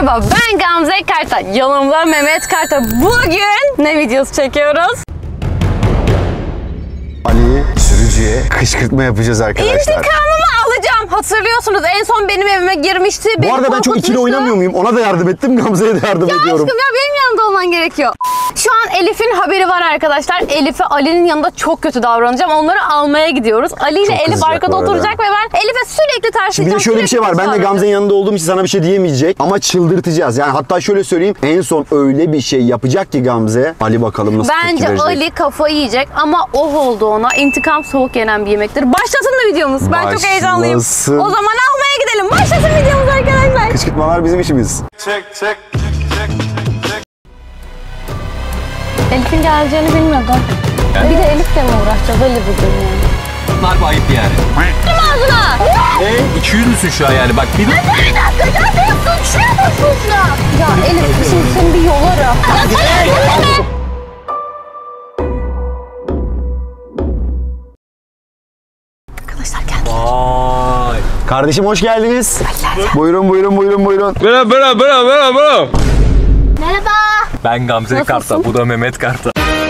Merhaba, ben Gamze Kartal. Yanımda Mehmet Kartal. Bugün ne videosu çekiyoruz? Ali sürücüye kışkırtma yapacağız arkadaşlar. İntikamımı alacağım. Hatırlıyorsunuz, en son benim evime girmişti. Bu arada ben çok ikili oynamıyor muyum? Ona da yardım ettim, Gamze'ye de yardım ediyorum. Aşkım ya, benim yanımda olman gerekiyor. Şu an Elif'in haberi var arkadaşlar. Elif'e Ali'nin yanında çok kötü davranacağım. Onları almaya gidiyoruz. Ali ile Elif arkada oturacak ve ben Elif'e sürekli terslikten. Bir de şöyle bir şey var. Ben de Gamze'nin yanında olduğum için sana bir şey diyemeyecek. Ama çıldırtacağız. Yani hatta şöyle söyleyeyim. En son öyle bir şey yapacak ki Gamze. Ali bakalım nasıl tepki verecek. Bence Ali kafayı yiyecek ama oh oldu ona. İntikam soğuk yenen bir yemektir. Başlasın mı videomuz? Ben çok heyecanlıyım. O zaman almaya gidelim. Başlasın videomuz arkadaşlar. Kışkırtmalar bizim işimiz. Çek. Elif'in geleceğini bilmiyordum. Yani. Bir de Elif'le mi uğraşacağız Ali bugün yani? Harbi ayıp yani. Kim ağzına? 200 müsün şu an yani bak bir de. Bir dakika ya, benim suçluya başvuruşla. Ya Elif, şimdi seni bir yolarım. Arkadaşlar geldi. Vay. Kardeşim hoş geldiniz. Buyurun. Merhaba. Merhaba. Ben Gamze Kartal, bu da Mehmet Kartal.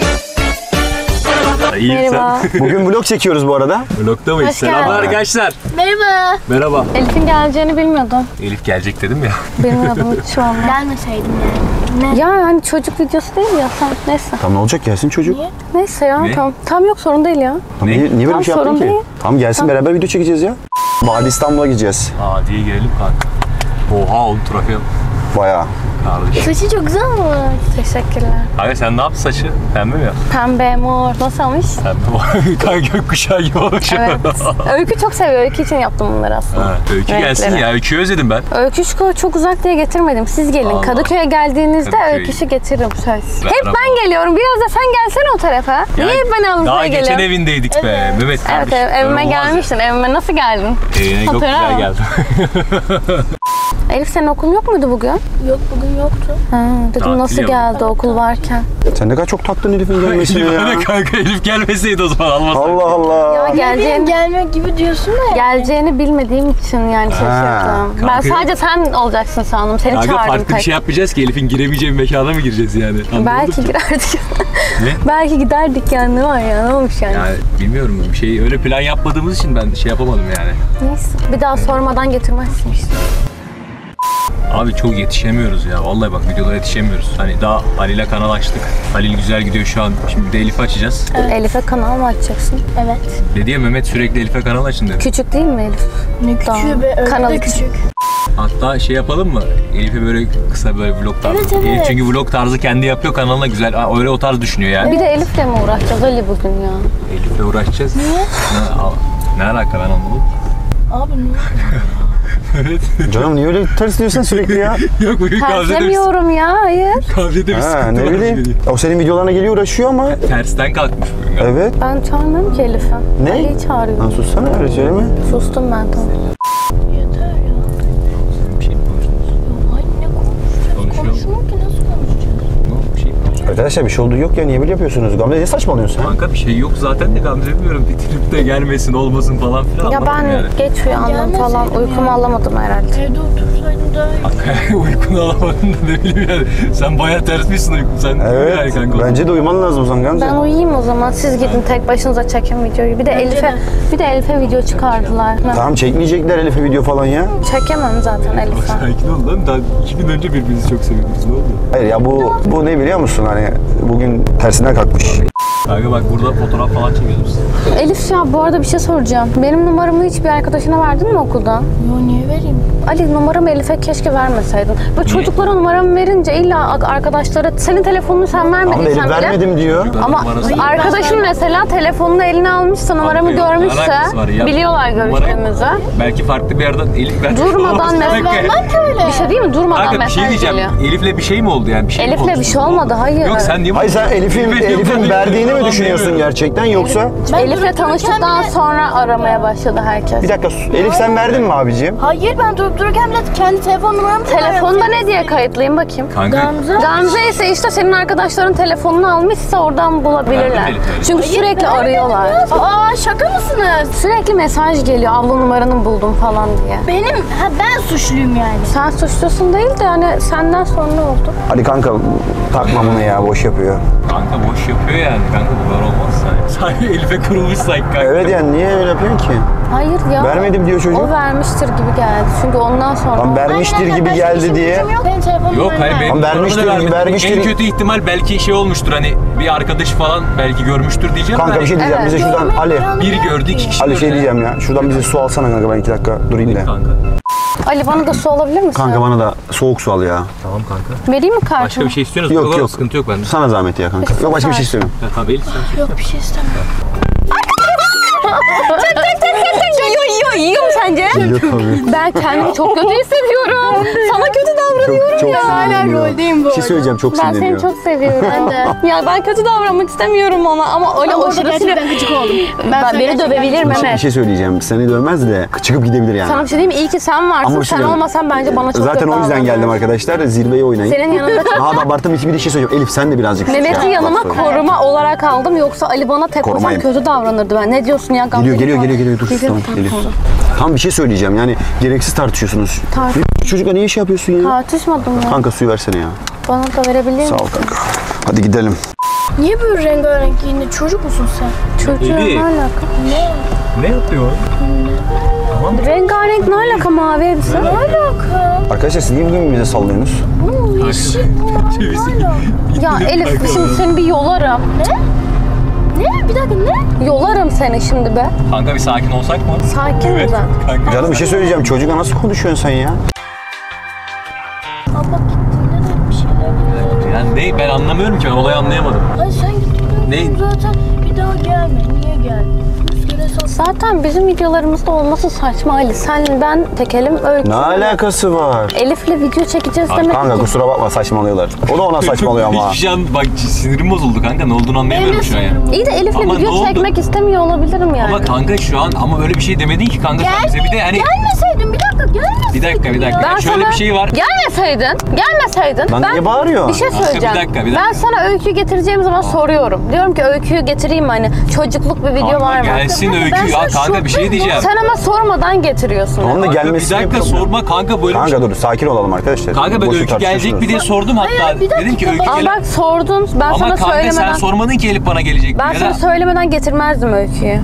İyi Merhaba. sen. Bugün vlog çekiyoruz bu arada. Vlog'da mıyız? Hoş geldin. Selamlar arkadaşlar. Merhaba. Merhaba. Elif'in geleceğini bilmiyordum. Elif gelecek dedim ya. Bilmiyordum şu an. Gelmeseydim yani. Ya hani çocuk videosu değil ya. Tamam, neyse. Tamam ne olacak, gelsin çocuk. Niye? Neyse ya, Ne? tamam. Tam yok, sorun değil ya. Tamam, niye böyle bir şey Tamam, yaptın sorun ki? değil. Tamam gelsin, beraber video çekeceğiz ya. Vadi İstanbul'a gideceğiz. Diye girelim kanka. Oha oğlum trafiğe. Bayağı. Kardeşim. Saçı çok güzel olmuş. Teşekkürler. Kanka sen ne yaptın saçı? Pembe mi yaptın? Pembe, mor. Nasıl olmuş? Pembe. Kanka gökkuşağı gibi olmuş. Evet. Öykü çok seviyor. Öykü için yaptım bunları aslında. Ha, Öykü gelsin Renkleri. ya. Öyküyü özledim ben. Öykü şu çok uzak diye getirmedim. Siz gelin. Allah. Kadıköy'e geldiğinizde Kadıköy. Öykü'sü getiririm söz. Ben Hep arabam. ben geliyorum. Biraz da sen gelsene o tarafa. Niye hep ben Daha almaya geçen geliyorum? evindeydik be. Mehmet Evet, kardeşim. evime Olmaz ya. gelmiştin. Evime nasıl geldin? Evine çok güzel Hatırlamam. geldim. Elif, senin okulun yok muydu bugün? Yok, bugün yoktu. Ha, dedim Tatil nasıl yok. geldi okul varken. Sen ne kadar çok taktın Elif'in gelmesine Elif ya. öyle kanka, Elif gelmeseydi o zaman almasaydı. Allah Allah. Ya Geleceğini gelmek gibi diyorsun da. geleceğini bilmediğim için yani şaşırdım. Ben kanka- sadece sen olacaksın sandım. Seni Kanka çağırdım farklı bir tek. şey yapmayacağız ki, Elif'in giremeyeceği bir mekana mı gireceğiz yani? Anladın Belki mı? girerdik. Ne? Belki giderdik yani, ne var ya, ne olmuş yani. Yani bilmiyorum, bir şey öyle plan yapmadığımız için ben şey yapamadım yani. Neyse. Bir daha sormadan getirmezsin işte. Abi çok yetişemiyoruz ya, vallahi bak videolara yetişemiyoruz. Hani daha Halil'e kanal açtık. Halil güzel gidiyor şu an. Şimdi bir de Elif'i açacağız. Elif'e kanal mı açacaksın? Evet. Dedi ya Mehmet, sürekli Elif'e kanal açın dedi. Küçük değil mi Elif? Ne küçüğü be, öyle Kanalı de küçük. Hatta şey yapalım mı? Elif'e böyle kısa böyle vlog tarzı. Evet, evet. Elif çünkü vlog tarzı kendi yapıyor, kanalına güzel. Öyle o tarz düşünüyor yani. Bir de Elif'le mi uğraşacağız Ali bugün ya? Elif'le uğraşacağız. Niye? Ne alaka, ben anlamadım. Abi ne? Evet. Canım niye öyle ters diyorsun sürekli ya? Yok bugün Gamze'de Terslemiyorum ya, hayır. bir Ha, sıkıntı ne var. bileyim. O senin videolarına geliyor, uğraşıyor ama. Tersten kalkmış bugün galiba. Evet. Ben çağırmıyorum ki Elif'i. Ne? Ali'yi çağırıyorum. Lan sussana, öyle söyleme. Sustum ben, tamam. Yeter ya. Bir şey mi konuştunuz? Ay ne konuşacağız? Konuşuyor. Konuşmak ki nasıl konuşacağız? Ne oldu? Bir şey mi konuştunuz? Arkadaşlar bir şey olduğu yok ya, niye böyle yapıyorsunuz? Gamze ne saçmalıyorsun sen? Kanka bir şey yok zaten de Gamze, bilmiyorum. Bir trip de gelmesin olmasın falan filan. Ya ben anlamadım yani. geç uyandım falan. Gelmeseydim Uykumu ya. alamadım herhalde. Evde otursaydım daha iyi. Uykunu alamadın da ne bileyim yani. Sen bayağı tersmişsin uykun. Sen yani Evet. kanka. Bence de uyuman lazım o zaman Gamze. Ben uyuyayım o zaman. Siz gidin tek başınıza çekin videoyu. Bir de Elif'e video çıkardılar. Tamam çekmeyecekler Elif'e video falan ya. Çekemem zaten Elif'e. Sakin ol lan. Daha 2 gün önce birbirinizi çok seviyordunuz. Ne oldu? Hayır ya bu ne biliyor musun, hani bugün tersinden kalkmış. Kanka bak burada fotoğraf falan çekiyoruz. Elif ya, bu arada bir şey soracağım. Benim numaramı hiçbir arkadaşına verdin mi okuldan? Yo, niye vereyim? Ali, numaramı Elif'e keşke vermeseydin. Böyle çocuklara numaramı verince illa arkadaşlara, senin telefonunu sen Ama vermedin Elif sen bile. vermedim diyor. Ama Numarası- arkadaşım mesela telefonunu eline almışsa, numaramı Abi, görmüşse alakası var ya. biliyorlar Numara- görüştüğümüzü. Belki farklı bir yerden Elif vermiş. Durmadan olmasın. mesaj Vermem ki öyle. Bir şey değil mi? Durmadan Kanka bir mesaj şey diyeceğim. geliyor. Elif'le bir şey mi oldu yani? Bir şey mi Elif'le bir konuştunuz? şey olmadı, hayır. Yok sen niye Hayır sen Elif'in verdiğini mi falan düşünüyorsun demiyorum. gerçekten yoksa? Elif'le tanıştıktan sonra aramaya başladı herkes. Bir dakika Elif sen verdin mi abiciğim? Hayır ben durup dururken bile kendi telefon numaramı Telefonda ne diye kayıtlayayım bakayım. Kanka. Gamze. Gamze ise işte senin arkadaşların telefonunu almışsa oradan bulabilirler. Verdim Elif'e. Çünkü sürekli arıyorlar. Aa şaka mısınız? Sürekli mesaj geliyor abla numaranı buldum falan diye. Ben suçluyum yani. Sen suçlusun değil de yani senden sonra oldu. Hadi kanka takma bunu ya boş yapıyor. Kanka boş yapıyor yani. Kanka bu kadar olmaz sanki. Sanki Elif'e kurulmuş sanki kanka. Evet yani niye öyle yapıyorsun ki? Hayır ya. Vermedim diyor çocuk. O vermiştir gibi geldi. Çünkü ondan sonra... Tam vermiştir gibi geldi diye. Benim telefonum Yok hayır benim Ama vermiştir, numaramı da vermedi. vermiştir. En kötü ihtimal belki şey olmuştur hani bir arkadaş falan belki görmüştür diyeceğim. Kanka bir şey diyeceğim bize şuradan Ali. Bir gördü, iki kişi Ali gördü. şey diyeceğim ya. Şuradan bize su alsana kanka ben 2 dakika durayım da. Kanka. Ali bana da su alabilir misin? Kanka bana da soğuk su al ya. Tamam kanka. Vereyim mi kartımı? Başka bir şey istiyorsunuz mu? Yok yok. Sıkıntı yok bende. Sana zahmet ya kanka. Yok başka bir şey istemiyorum. Ya, tamam Elif sen. Yok bir şey istemiyorum. Yiyorum sence? Yok tabii. Ben kendimi çok kötü hissediyorum. Sana kötü davranıyorum Çok ya. sinirleniyor. roldeyim bu Bir şey söyleyeceğim çok Ben seni sinirleniyor. çok seviyorum. Ben de. Ya ben kötü davranmak istemiyorum ona ama öyle Orada aşırı gerçekten gıcık oldum. Beni dövebilir Bir Mehmet. şey söyleyeceğim. Seni dövmez de çıkıp gidebilir yani. Sana bir şey diyeyim mi? İyi ki sen varsın. Ama bir şey Sen diyeyim. olmasan bence bana çok Zaten kötü o yüzden davranırdın. geldim arkadaşlar. Zirveye oynayın. Senin yanında Daha da abarttım bir şey söyleyeceğim. Elif sen de birazcık sus Mehmet'i ya. yanıma Bak söyle. koruma olarak aldım. Yoksa Ali bana tek başına Korumayım. kötü davranırdı ben. Ne diyorsun ya? Gamze? Geliyor dur tamam Elif. Tam bir şey söyleyeceğim yani gereksiz tartışıyorsunuz. Çocukla niye şey yapıyorsun ya? Tartışmadım ya. Kanka suyu versene ya. Bana da verebilir misin? Sağ ol kanka. Hadi gidelim. Niye böyle rengarenk giyindin? Çocuk musun sen? Çocuğun Eli. ne alaka? Ne yapıyor? Rengarenk ne alaka mavi elbise? Ne alaka? Arkadaşlar siz niye bugün bize sallıyorsunuz? Bu yeşil bu hala. Ya Elif şimdi seni bir yolarım. Ne? Bir dakika ne? Yolarım seni şimdi be. Kanka bir sakin olsak mı? Sakin ol Evet. sen. Kanka. Canım bir şey söyleyeceğim. Çocukla nasıl konuşuyorsun sen ya? Abla gittiğinde de bir şeyler dedi. Yani ne ben anlamıyorum ki ben olayı anlayamadım. Ay sen gittiğinde Ne? zaten bir daha gelme. Niye geldin? Rüzgara sal. Zaten bizim videolarımızda olması saçma Ali. Sen ben tekelim öykü. Ne alakası var? Elif'le video çekeceğiz demek Kanka ki. kusura bakma saçmalıyorlar. O da ona saçmalıyor ama. Hiçbir şey bak sinirim bozuldu kanka ne olduğunu anlayamıyorum şu an ya. İyi de Elif'le Ama ne video oldu? çekmek istemiyor olabilirim yani. Ama kanka şu an ama öyle bir şey demedin ki kanka sen bize bir de hani Gelmeseydin bir dakika gelmeseydin. bir dakika. Ben Şöyle sana bir şey var. Gelmeseydin. Lan niye bağırıyor? Bir şey Kanka, söyleyeceğim. bir dakika. Ben sana öyküyü getireceğim zaman soruyorum. Diyorum ki öyküyü getireyim mi hani çocukluk bir video Kanka var mı? gelsin Ben öykü ya sana kanka bir şey diyeceğim. Sen ama sormadan getiriyorsun. Onun da Kanka, gelmesi bir dakika sorma kanka böyle bir şey. Kanka dur sakin olalım arkadaşlar. Kanka ben Boşu öykü gelecek tartışıyorsunuz. mi diye sordum hatta. Hayır, bir dakika, Dedim ki öykü Ama gelecek. bak sordun. Ben Ama sana kanka söylemeden... sen sormadın ki Elif bana gelecek Ben ya sana da. söylemeden getirmezdim öyküyü.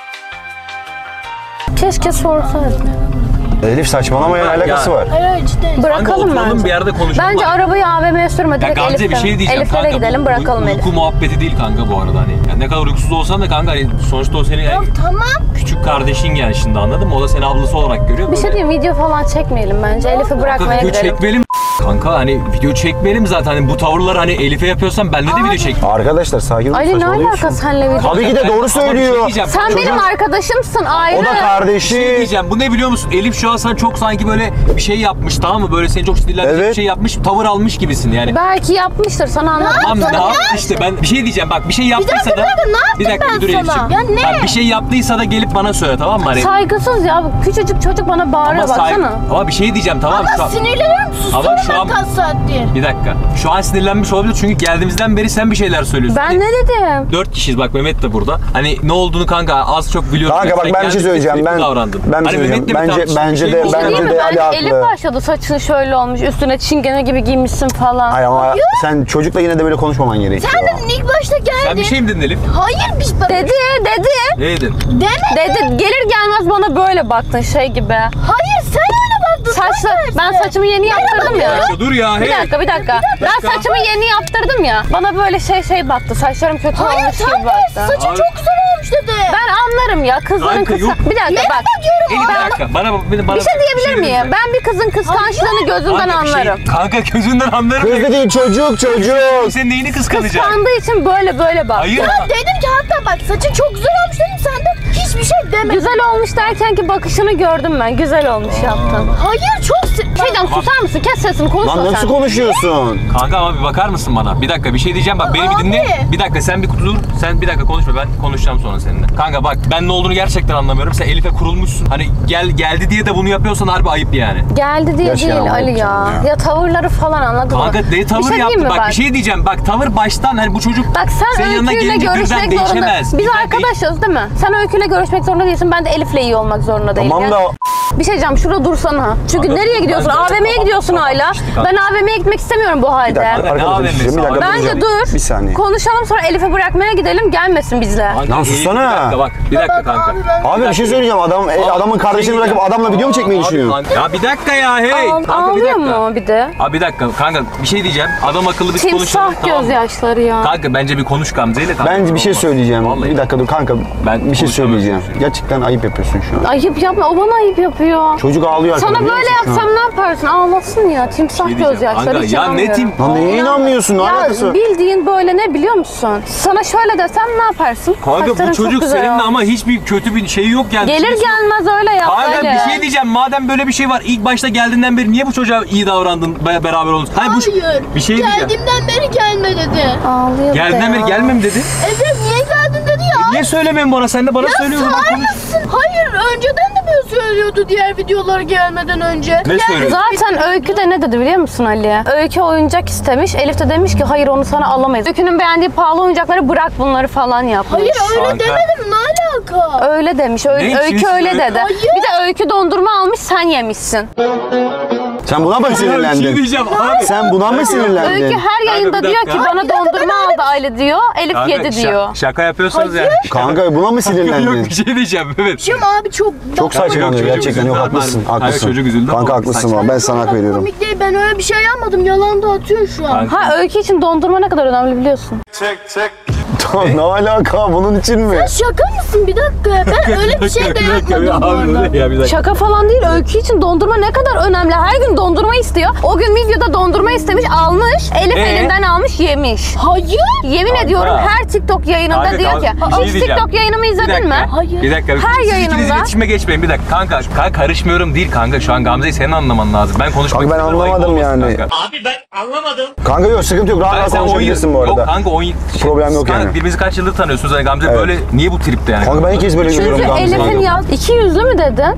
Keşke sorsaydın. Elif saçmalama ya alakası var. Hayır cidden. Bırakalım oturalım bence. bir yerde konuşalım. Bence arabayı AVM'ye sürme. Ya Direkt Gamze bir şey diyeceğim Elif'lere kanka. gidelim bu bırakalım Elif. Uyku muhabbeti değil kanka bu arada hani. Yani ne kadar uykusuz olsan da kanka hani sonuçta o senin yani Tamam. küçük kardeşin yani şimdi anladın mı? O da seni ablası olarak görüyor. Bir şey böyle. diyeyim video falan çekmeyelim bence. Elif'i Kanka bırakmaya video gidelim. çekmeyelim. Kanka hani video çekmeyelim zaten. Hani bu tavırları hani Elif'e yapıyorsan bende de video çek. Arkadaşlar sakin olun Ali ne saçmalıyorsun. alaka senle video? Tabii ki de doğru Ama bir şey söylüyor. diyeceğim. Sen Çocuk- benim arkadaşımsın ayrı. O da Bir şey kardeşi. diyeceğim. Bu ne biliyor musun? Elif şu an sen çok sanki böyle bir şey yapmış tamam mı? Böyle seni çok sinirlendirecek Evet. bir şey yapmış. Tavır almış gibisin yani. Belki yapmıştır sana anlatayım. Tamam ne yaptı işte ben bir şey diyeceğim bak bir şey yaptıysa da ne yaptım bir dakika ben dur Elif'ciğim. sana? Ya ne? Bak bir şey yaptıysa da gelip bana söyle tamam mı? Hani, Saygısız ya. Bu küçücük çocuk bana bağırıyor baksana. ama bir şey diyeceğim tamam şu an. Sinirleniyorum Ama susana şu an- ben kaç saattir. Bir dakika. Şu an sinirlenmiş olabilir çünkü geldiğimizden beri sen bir şeyler söylüyorsun. Ben ne dedim? 4 kişiyiz bak Mehmet de burada. Hani ne olduğunu kanka az çok biliyorum. Kanka bak Sen ben bir şey geldin, söyleyeceğim. sürekli Ben davrandın. bir Hani şey söyleyeceğim. Mehmet'le mi tartıştın? Bence Bir şey de mi oldu? Değil bence mi? de Ali Belki Elif haklı. başladı. Saçın şöyle olmuş. Üstüne çingene gibi giymişsin falan. Hayır ama sen çocukla yine de böyle konuşmaman gerekiyor. Sen dedin ilk başta Sen geldin. bir şey mi dedin Elif? Hayır biz bak. Dedi. Ne dedin? Deme. Dedi. Gelir gelmez bana böyle baktın şey gibi. Hayır sen öyle baktın. Saçla, ben saçımı yeni yaptırdım ya. Dur ya. Bir dakika. Ben saçımı yeni yaptırdım ya. Bana böyle şey baktı. Saçlarım kötü Hayır olmuş sen gibi de baktı. saçın Abi- çok güzel olmuş dedi. Ben anlarım ya kızların Kanka, kısa... yok. Bir dakika bak. Elif bir dakika. Bana Bir şey diyebilir miyim? Ben bir kızın kıskançlığını gözünden anlarım. Kanka gözünden anlarım. Kız dediğin çocuk. Sen neyini kıskanacaksın? Kıskandığı için böyle bak. Hayır. Ya dedim ki hatta bak saçın çok güzel olmuş dedim sen de hiçbir şey demedin. Güzel olmuş derken ki bakışını gördüm ben. Güzel olmuş yaptın. Hayır çok Şeyden susar mısın? Kes sesini, konuşma Lan sen. nasıl konuşuyorsun? Kanka ama bir bakar mısın bana? Bir dakika bir şey diyeceğim bak beni bir dinle. Bir dakika sen bir dur. Sen bir dakika konuşma ben konuşacağım sonra seninle. Kanka bak ben ne olduğunu gerçekten anlamıyorum. Sen Elif'e kurulmuşsun. Hani geldi diye de bunu yapıyorsan harbi ayıp yani. Geldi diye Gerçekten değil Ali ya. anladım Ya tavırları falan anladın mı? Kanka ne tavır şey yaptı diyeyim mi bak bir şey diyeceğim. Bak tavır baştan hani bu çocuk Bak sen senin yanına Öykü'yle gelince birden görüşmek değişemez. zorunda. Biz Birden arkadaşız değil mi? Sen Öykü'yle görüşmek zorunda değilsin. Ben de Elif'le iyi olmak zorunda değilim. Tamam da Bir şey diyeceğim, şurada dursana. Çünkü Kanka, nereye gidiyorsun? ben- AVM'ye gidiyorsun hala. İşte kanka. Ben AVM'ye gitmek istemiyorum bu bir halde. dakika Kanka, ne arkadaşlar AVM'si? bir dakika Bence duracağım. dur. Bir saniye. Konuşalım sonra Elif'e bırakmaya gidelim. Gelmesin bizle. Kanka, Lan Elif, sussana. Bir dakika bak bir dakika kanka. Abi bir şey söyleyeceğim. Adamın kardeşini bırakıp adamla video mu çekmeyi Abi, düşünüyor? kanka, ya bir dakika ya hey. Kanka bir Ağlıyor dakika. mu bir de? Abi bir dakika kanka bir şey diyeceğim. Adam akıllı biz konuşalım Timsah tamam mı? gözyaşları ya. Kanka bence bir konuş Gamze'yle kanka. Ben bir şey Olmaz. söyleyeceğim. Vallahi. Bir dakika dur kanka. Ben bir şey konuşamıyorum. söyleyeceğim. Gerçekten ayıp yapıyorsun şu an. Ayıp yapma. O bana ayıp yapıyor. Çocuk ağlıyor arkada. Sana biliyor böyle musun şu an? yapsam ne yaparsın? Ağlasın ya. Timsah şey diyeceğim. gözyaşları. Kanka, Hiç ya ne inanmıyorum. tim- Lan neye inanmıyorsun? Ne alakası Ya var? bildiğin böyle ne biliyor musun? Sana şöyle desem ne yaparsın? Kanka Saçların bu çok çocuk güzel seninle olmuş. ama hiçbir kötü bir şey yok yani. Gelir gelmez öyle yap. Kanka öyle. bir şey diyeceğim. Madem böyle bir şey var ilk başta geldiğinden beri niye bu çocuğa iyi davrandın beraber oldunuz? Hayır, Hayır. bir şey diyeceğim. Geldiğimden beri gelme dedi. Ağlıyor Geldiğinden bir de beri ya. gelmem dedi. Evet niye geldin dedi ya. Niye söylemiyorsun bana? Sen de bana söylüyorsun. bak konuş. Hayır önceden de böyle söylüyordu diğer videolar gelmeden önce. Ne söylüyorsun? Zaten Öykü de ne dedi biliyor musun Ali? Öykü oyuncak istemiş. Elif de demiş ki hayır onu sana alamayız. Öykü'nün beğendiği pahalı oyuncakları bırak bunları falan yapmış. Hayır öyle Kanka. demedim ne alaka? Öyle demiş. Ne? Öykü Şimdi öyle söyle. dedi. Hayır. Bir de Öykü dondurma almış sen yemişsin. Sen buna mı Bir şey sinirlendin? diyeceğim abi. Sen buna mı Öykü sinirlendin? her yayında bir diyor dakika. ki bana dondurma aldı Ali diyor. Elif Kanka, yedi diyor. Şaka yapıyorsanız yani. Kanka buna mı Yok sinirlendin? bir şey diyeceğim evet. Şimdi abi çok Çok Yok, saçmalıyor çocuk gerçekten. üzüldü Yok ama haklısın. Kanka, Haklısın. çocuk üzüldü ama Kanka haklısın saçma. ama ben sana hak veriyorum. komik değil ben öyle bir şey yapmadım yalan da atıyor şu an. Kanka. Ha Öykü için dondurma ne kadar önemli biliyorsun. Tamam ne alaka bunun için mi? Şaka mısın bir dakika ben öyle bir şey de Bir dakika, yapmadım bu abi, arada. ya bir dakika. Şaka falan değil. Öykü için dondurma ne kadar önemli. Her gün dondurma istiyor. O gün videoda dondurma istemiş, almış. Elif elinden almış, yemiş. Hayır. Yemin ediyorum her TikTok yayınında Kanka, diyor ki bir şey hiç diyeceğim. TikTok yayınımı Bir izledin dakika, mi? Hayır. Bir dakika. Her Siz ikiniz yayınımda- iletişime geçmeyin bir dakika. Kanka karışmıyorum değil kanka. Şu an Gamze'yi senin anlaman lazım. Ben konuşmak Kanka ben istiyorum, ayıp anlamadım olmasın yani. Kanka. Kanka yok sıkıntı yok. Rahat Kanka rahat sen 10 yıl, konuşabilirsin bu yok arada. kanka 10 yıl. Problem yok kanka, yani. birbirinizi kaç yıldır tanıyorsunuz hani Gamze Evet. böyle niye bu tripte yani? Kanka ben ilk kez böyle görüyorum Çünkü Gamze'yi. Elif'in yaz 200'lü mü dedin?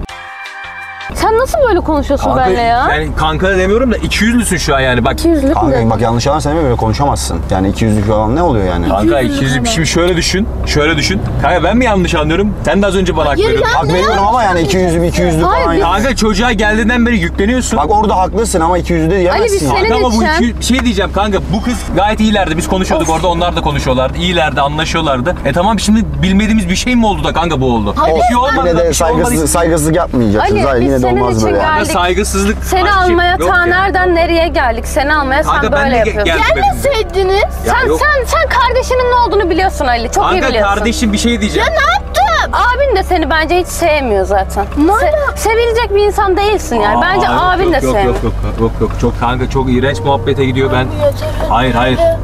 Sen nasıl böyle konuşuyorsun Kanka, benimle ya? Yani kanka da demiyorum da 200'lüsün şu an yani bak. 200'lük mü Kanka dedin? bak yanlış anlarsan böyle konuşamazsın. Yani 200'lük falan ne oluyor yani? Kanka 200 şimdi şöyle düşün. Şöyle düşün. Kanka ben mi yanlış anlıyorum? Sen de az önce bana hak Hayır veriyordun. ya. Hak veriyorum ama yani 200'lük Hayır, falan. biz- ya. Kanka çocuğa geldiğinden beri yükleniyorsun. Bak orada haklısın ama 200'ü de diyemezsin. Ali, biz ya. senin- Kanka ama bu için- iki, bir şey diyeceğim kanka bu kız gayet iyilerdi biz konuşuyorduk orada onlar da konuşuyorlardı iyilerdi anlaşıyorlardı. Tamam şimdi bilmediğimiz bir şey mi oldu da kanka bu oldu? Hayır, Bir şey olmadı Yine da de bir şey olmadı. saygısızlık yapmayacaksınız. Ali, Hayır, biz yine de senin olmaz için böyle yani. geldik. Saygısızlık Seni yok almaya ya. ta nereden nereye geldik? Seni almaya sen Kanka ben böyle de yapıyorsun. geldim. Gelmeseydiniz. Sen yok. sen kardeşinin ne olduğunu biliyorsun Ali. Çok iyi Kanka biliyorsun. kardeşim bir şey diyeceğim. Abin de seni bence hiç sevmiyor zaten. Sevilecek bir insan değilsin yani. Bence Aa, abin de yok, sevmiyor. yok çok kanka çok iğrenç muhabbete gidiyor ben. Hayır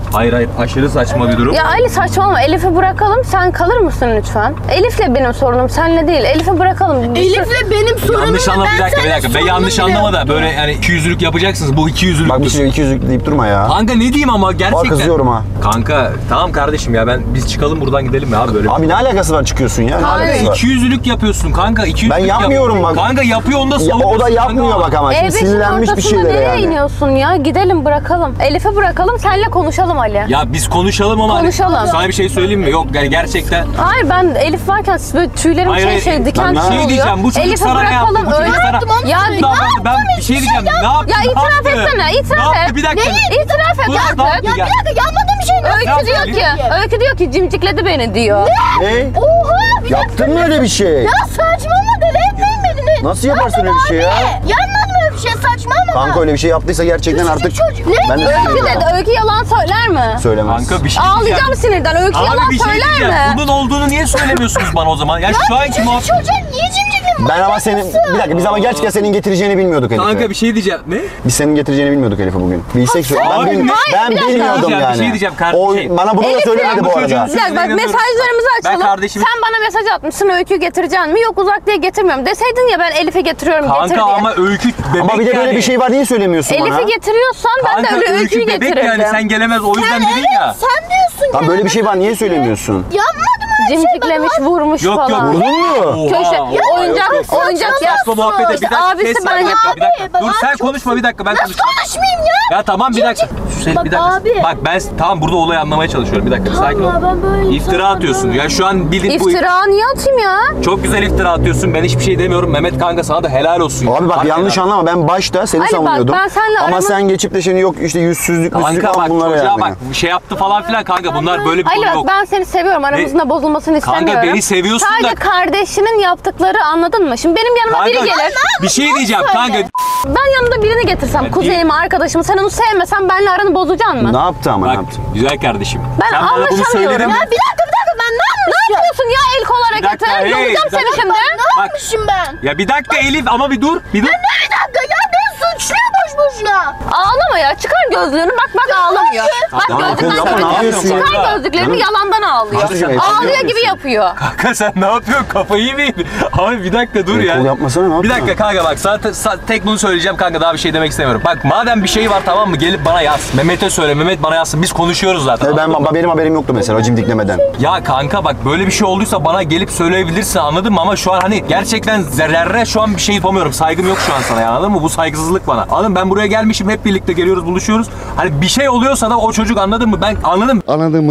aşırı saçma bir durum. Ya Ali saçmalama. Elif'i bırakalım. Sen kalır mısın lütfen? Elif'le benim sorunum. Seninle değil. Elif'i bırakalım. Elif'le benim sorunum. Yanlış anlama bir dakika. Ben yanlış anlama da böyle yani 200'lük yapacaksınız. Bu 200'lük. Bak bir şey 200'lük deyip durma ya. Kanka ne diyeyim ama gerçekten. Bak kızıyorum ha. Kanka tamam kardeşim ya biz çıkalım buradan gidelim mi abi böyle. Abi ne alakası var çıkıyorsun ya? Ne Hayır, alakası var? 200'lük yapıyorsun kanka 200'lük Ben yapmıyorum bak. Kanka yapıyor onda Ya, savunuyorsun. o da yapmıyor bak ama. Şimdi E5'in sinirlenmiş bir ortasında şeylere nereye yani. iniyorsun ya? Gidelim bırakalım. Elif'i bırakalım. Seninle konuşalım Ali. Ya biz konuşalım ama Konuşalım. Hani, sana bir şey söyleyeyim mi? Yok yani gerçekten. Hayır ben Elif varken böyle tüylerim Hayır, diken ben oluyor. şey diyeceğim, bu çocuk Elif'i sana ne yaptı? bırakalım Bu çocuk öyle. sana- Ya Ben bir şey diyeceğim. Ne yaptı? ya Ne itiraf yaptı? etsene. Ne İtiraf yaptı? et. Bir dakika. İtiraf et Dur, artık. ne yaptı? Ya bir dakika yanmadığım bir şey yok. Öykü diyor ki, Öykü diyor ki cimcikledi beni diyor. Ne? Oha bir Yaptın mı öyle bir şey? Ya saçmalama denetmeyin beni. Nasıl yaparsın öyle bir şey ya? Yanmadım öyle bir şey saçmalama. Kanka öyle bir şey yaptıysa gerçekten artık çocuk. Ne? ben de Öykü sinirleniyorum. dedi. Öykü yalan söyler mi? Söylemez. Kanka bir şey Ağlayacağım sinirden. Öykü Abi yalan bir şey söyler diyeceğim. mi? Bunun olduğunu niye söylemiyorsunuz bana o zaman? Ya şu anki muhabbet... Çocuğa niye cimcikli Ben ama senin bir dakika biz ama gerçekten senin getireceğini bilmiyorduk Elif'e. Kanka bir şey diyeceğim. Ne? Biz senin getireceğini bilmiyorduk Elif'e bugün. Bilsek Abi, ben hayır, ben bir dakika. bilmiyordum Bir şey yani. diyeceğim, O kardeşim. bana bunu da Elif söylemedi ya, bu bu arada. çocuğun- Bir dakika bak İnanıyorum. mesajlarımızı Ben açalım. kardeşimi- Sen bana mesaj atmışsın Öykü'yü getireceksin mi? Yok uzak diye getirmiyorum. Deseydin ya ben Elif'e getiriyorum getir Kanka diye. ama öykü bebek Ama bir de böyle yani. bir şey var niye söylemiyorsun bana? Elif'i getiriyorsan ben de Kanka öyle öyküyü bebek getirirdim. yani sen gelemez o yüzden dedin ya. Sen diyorsun Lan böyle bir şey var niye söylemiyorsun? Yapmadım öyle şey. Cimciklemiş, vurmuş Yok, yok, falan. Vurdun mu? Köşe, Oha, oyuncak, yok, yok. oyuncak ya. Saçma muhabbete İşte bir dakika abisi kes. bence... Bir dakika. Bak Dur abi, sen çok konuşma bir dakika ben Nasıl konuşayım. konuşmayayım ya? Ya tamam bir dakika. Hüseyin Bak bir dakika. abi. Bak ben tamam burada olayı anlamaya çalışıyorum. Bir dakika sakin ol. Allah ben böyle İftira atıyorsun. Ya şu an bildiğin bu İftira niye atayım ya? çok güzel iftira atıyorsun. Ben hiçbir şey demiyorum. Mehmet kanka sana da helal olsun. Abi bak Harbi yanlış helal. anlama ben başta seni Ali bak, savunuyordum. ben seninle Ama aramı- sen geçip de şimdi yok işte yüzsüzlük müzlük Kanka falan bak bunlara çocuğa yani. bak şey yaptı falan filan kanka bunlar böyle bir Ali konu bak yok. ben seni seviyorum. Aramızın da bozulmasını Kanka, istemiyorum. beni seviyorsun Sadece da- kardeşinin yaptıkları anladın mı? Şimdi benim yanıma biri Kanka gelir. bir şey diyeceğim kanka. Ben yanımda birini getirsem, kuzenimi, arkadaşımı, sen onu sevmesen benimle aranı bozacaksın mı? Ne yaptı ama ne Bak yaptı? güzel kardeşim. Ben Sen bana bunu anlaşamıyorum. söyledin. Ya Bir dakika ben ne Ne yapıyorsun ya el kol hareketi? dakika, hey, Yolacağım bir seni dakika. şimdi. Ne yapmışım ben? Ya bir dakika Elif ama bir dur. Bir dur. Bir dakika ya beni suçluyor boş boşuna. Ağlama ya. Çıkar gözlüğünü. Bak ağlamıyor. Bak Tamam, gözlükten yapma, ne yapıyorsun gözlüğünü. ya? Çıkar gözlüklerini yalandan ağlıyor. Hadi canım, Ağlıyor yapma. gibi yapıyor. Kanka sen ne yapıyorsun? Kafayı yemeyeyim. Abi bir dakika dur ya. Kol yapmasana ne Bir yapıyorsun? dakika kanka bak sana tek bunu söyleyeceğim kanka daha bir şey demek istemiyorum. Bak madem bir şey var tamam mı gelip bana yaz. Mehmet'e söyle Mehmet bana yazsın biz konuşuyoruz zaten. Benim haberim yoktu mesela o cimdiklemeden. Ya kanka bak böyle bir şey olduysa bana gelip söyleyebilirsin anladın mı? Ama şu an hani gerçekten zerre şu an bir şey yapamıyorum. Saygım yok şu an sana ya anladın mı? Bu saygısızlık bana. Anladın mı? Ben buraya gelmişim hep birlikte geliyoruz buluşuyoruz. Hani bir şey oluyorsa da o çocuk anladın mı? Ben anladım.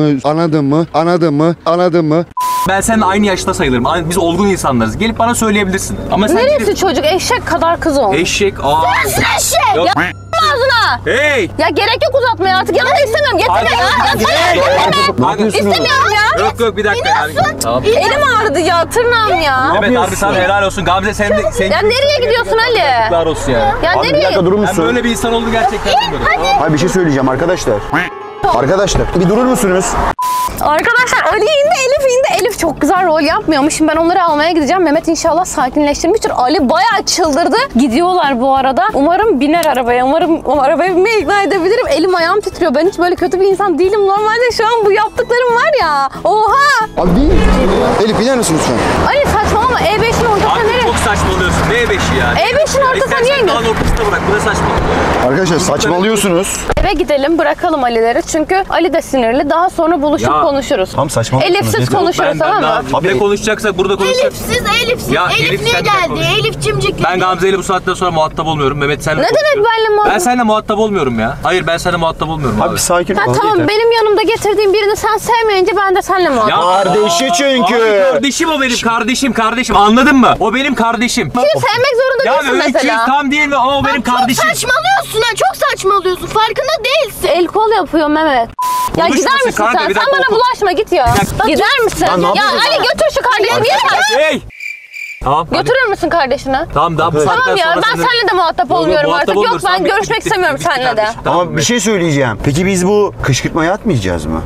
Anladın mı? Ben seninle aynı yaşta sayılırım. Biz olgun insanlarız. Gelip bana söyleyebilirsin. Ama sen Neresi gelip... çocuk? Eşek kadar kız olmuş. Eşek. Eşek. Yok. Ağzına. Hey! Ya gerek yok uzatmaya artık. Yanında istemiyorum. Getir ya. Kanka, İstemiyorum ya. Yok bir dakika yani. Tamam. Elim ağrıdı ya. Tırnağım ya. Evet harbi sana helal olsun. Gamze sen de... Sen Ya nereye gidiyorsun Ali? Helal olsun ya. Ya Abi bir nereye? dakika durur Ben musun? böyle bir insan olduğunu gerçekten bilmiyorum. Tamam. Hayır bir şey söyleyeceğim arkadaşlar. Arkadaşlar bir durur musunuz? Arkadaşlar Ali indi, Elif indi. Elif çok güzel rol yapmıyormuş. Şimdi ben onları almaya gideceğim. Mehmet inşallah sakinleştirmiştir. Ali bayağı çıldırdı. Gidiyorlar bu arada. Umarım biner arabaya. Umarım arabaya binmeye ikna edebilirim. Elim ayağım titriyor. Ben hiç böyle kötü bir insan değilim. Normalde şu an bu yaptıklarım var ya. Oha! Abi değil. Elif biner misin lütfen? Ali saçmalama. E5'in ortasına Abi nereye? çok saçmalıyorsun. Ne beşi ya? E5'in ortasına niye İstersen gidiyorsun? dağın ortasına bırak. Bu ne saçmalık ya? Arkadaşlar saçmalıyorsunuz. Eve gidelim bırakalım Ali'leri. Çünkü Ali de sinirli. Daha sonra buluşup Ya, konuşuruz. Tam saçmalıyorsunuz. Elifsiz yeter. konuşuruz tamam mı? Abi ne konuşacaksak burada konuşacağız. Elifsiz. Ya, Elif Elif niye sen de geldi? konuş. Elif cimcikli. Ben Gamze ile bu saatten sonra muhatap olmuyorum. Mehmet senle Ne demek benimle muhatap? Ben seninle muhatap olmuyorum ya. Hayır ben seninle muhatap olmuyorum abi. Abi sakin Ha, ol. tamam yeter. benim yanımda getirdiğim birini sen sevmeyince ben de seninle muhatap. Ya, Kardeşi çünkü. Abi kardeşim o benim kardeşim anladın mı? O benim kardeşim. Seni sevmek zorunda Ya değilsin öykü mesela. tam değil mi ama o benim kardeşim. Çok saçmalıyorsun ha. Çok saçmalıyorsun. Farkında değilsin. El kol yapıyor Mehmet. Ya Konuşmasın gider misin kanka, sen? bir Sen dakika bana oku. bulaşma git ya. dakika. Gider misin? Ya ne Ya yapıyorsun Ali götür şu kardeşini. Hey! Tamam hadi. Götürür müsün kardeşini? Tamam daha bu saatten Tamam ya sonra ben seninle- seninle de muhatap Yok, olmuyorum muhatap artık. Yok olmuyoruz. ben Tamam, görüşmek bitti, istemiyorum bitti seninle de. kardeşim. Tamam, Ama bir şey söyleyeceğim. Peki biz bu kışkırtmaya atmayacağız mı?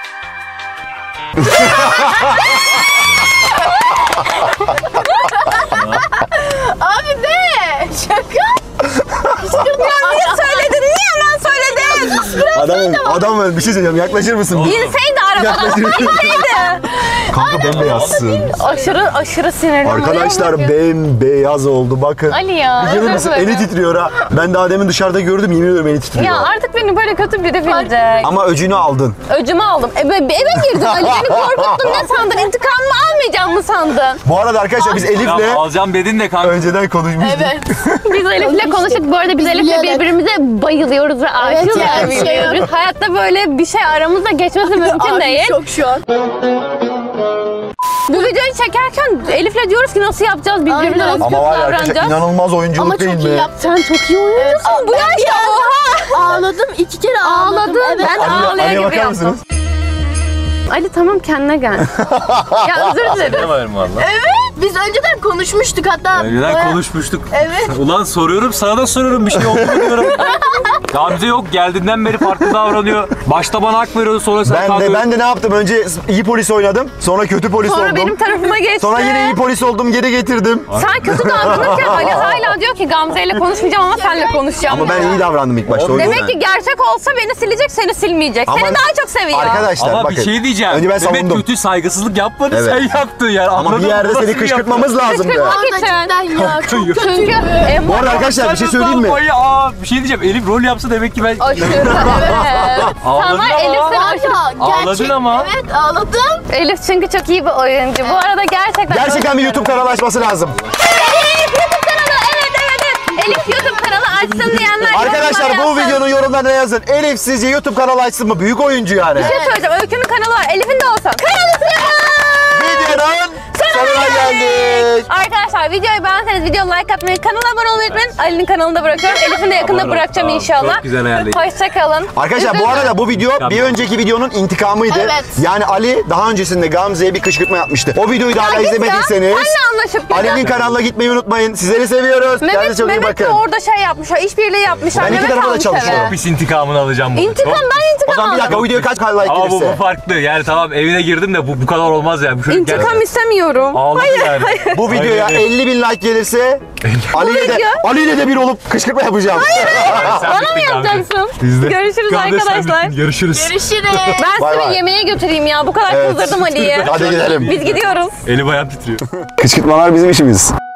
Abi be. Şaka. Niye söyledin? Niye hemen söyledin? Adam bir şey söyleyeceğim. Yaklaşır mısın? İnseydi arabadan. İnseydi. Kanka bembeyazsın. Aşırı sinirli. Arkadaşlar bembeyaz oldu bakın. Ali ya, Bir görür özür müsün? dilerim. Eli titriyor ha. Ben daha demin dışarıda gördüm yemin ediyorum eli titriyor. Ya artık beni böyle kötü biri bilecek. Ama öcünü aldın. Öcümü aldım. Eve girdin Ali. Beni korkuttun ne sandın? İntikamımı almayacağım mı sandın? Bu arada arkadaşlar biz Ya Elif'le alacağım dedin de kanka. önceden konuşmuştuk. Evet. Biz Elif'le konuştuk. Bu arada biz Elif'le bilerek. birbirimize bayılıyoruz ve aşığız yani bir şey yok. birbirimize. Hayatta böyle bir şey aramızda geçmesi mümkün Abi değil. şok şu an. Bu videoyu çekerken Elif'le diyoruz ki nasıl yapacağız? Birbirimize Aynen. nasıl Ama kötü var ya arkadaşlar davranacağız? inanılmaz oyunculuk Ama değil çok mi? iyi yaptın. Sen çok iyi oyuncusun. Bu yaşta oha. Ağladım. 2 kere ağladım. Ağladın. Evet. Ben ağlaya Ali'ye gibi bakar yaptım. mısınız? Ali tamam kendine gel. Ya özür dilerim. Var mı valla? Biz önceden konuşmuştuk hatta. Önceden konuşmuştuk. Evet. Ulan soruyorum sana da soruyorum bir şey oldu mu diyorum. Gamze yok, geldiğinden beri farklı davranıyor. Başta bana hak veriyordu, sonra sen Ben de ne yaptım? Önce iyi polis oynadım. Sonra kötü polis Sonra oldum. benim tarafıma geçti. Sonra yine iyi polis oldum, geri getirdim. Sen kötü davranırken Ali hala diyor ki Gamze ile konuşmayacağım ama seninle konuşacağım. Ama ben iyi davrandım ilk başta. o yüzden. Demek ki gerçek olsa beni silecek, seni silmeyecek. Ama- Seni daha çok seviyor. Arkadaşlar Ama bakın. bir şey diyeceğim. Önce ben Mehmet savundum. kötü saygısızlık yapmadı, Evet. sen yaptın yani. Ama Anladın bir mı? yerde Nasıl seni yaptın? kışkırtmamız lazımdı. Kışkırtma- Kanka cidden ya çok kötü. Çünkü Bu arada arkadaşlar bir şey söyleyeyim mi? Bir şey diyeceğim. Elif rol yapsa demek ki ben... aşırı evet. Ağladın Sen var ama. Elif seni Var aşırı... ya Ağladın ama. Evet ağladım. Elif çünkü çok iyi bir oyuncu. Bu arada Gerçekten bir YouTube kanalı açması lazım. Elif YouTube kanalı evet. Elif YouTube kanalı açsın diyenler Arkadaşlar yorumlara bu yazsın. videonun yorumlarına yazın. Elif sizce YouTube kanalı açsın mı? Büyük oyuncu yani. Bir şey söyleyeceğim. Öykü'nün kanalı var. Elif'in de olsa. Kanalısın. Videonun sonuna geldik. Arkadaşlar videoyu beğenseniz videoya like atmayı, kanala abone olmayı unutmayın. Ali'nin kanalını da bırakıyorum. Elif'in de yakında Abone ol. bırakacağım Tamam, inşallah. çok güzel ayarlayın. Hoşçakalın. Arkadaşlar bu arada bu video bir önceki videonun intikamıydı. Evet. Yani Ali daha öncesinde Gamze'ye bir kışkırtma yapmıştı. O videoyu da hala Git ya, izlemediyseniz Senle anlaşıp Ali'nin kanalına gitmeyi unutmayın. Sizleri seviyoruz. Kendinize çok iyi Mehmet de bakın. orada şey yapmışlar. İşbirliği yapmışlar. Ben iki Mehmet tarafa da almış çalışıyorum. eve. Pis intikamını alacağım bunu. İntikam Çok- ben O intikam zaman bir dakika aldım. o videoya kaç like Ama bu gelirse. farklı. Yani tamam evine girdim de bu kadar olmaz yani. Bu çocuk İntikam gerçekten istemiyorum. ağladı yani. Bu videoya Hayır. 50 bin like gelirse Ali ile de bir olup kışkırtma yapacağım. Sen Bana bittin mı Gamze. yapacaksın? Bizde. Görüşürüz Gamze, sen arkadaşlar. bittin. Görüşürüz. Görüşürüz. Ben Bay sizi bir bay. yemeğe götüreyim ya. Bu kadar Evet. kızdırdım Ali'yi. Hadi gidelim. Biz gidiyoruz. Elim ayağım titriyor. Kışkırtmalar bizim işimiz.